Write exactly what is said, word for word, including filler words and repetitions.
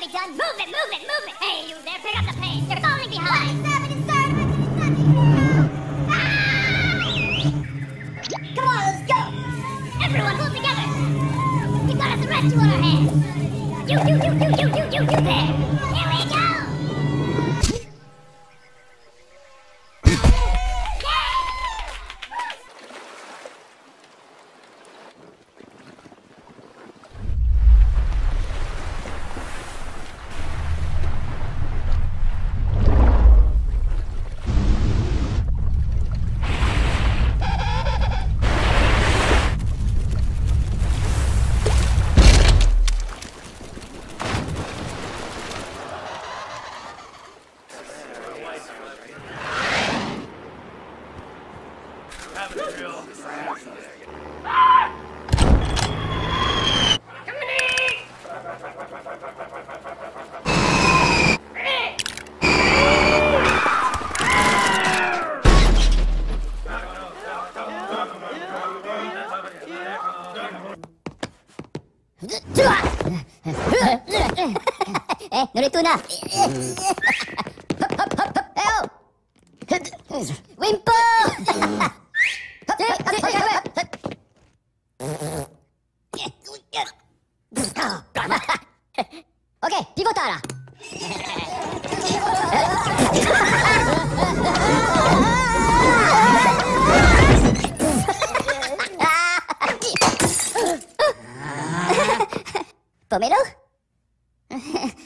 be done. Move it, move it, move it. Hey, you there, pick up the pace. You're falling behind. Come on, let's go. Everyone, pull together. We've got a rescue on our hands. You, you, you, you, you, you, you, you there. Here we go. Eh, Norituna! Hop, hop, hop, hop! Eh, oh! Wimpo! Ok, pivotara! Pomelo?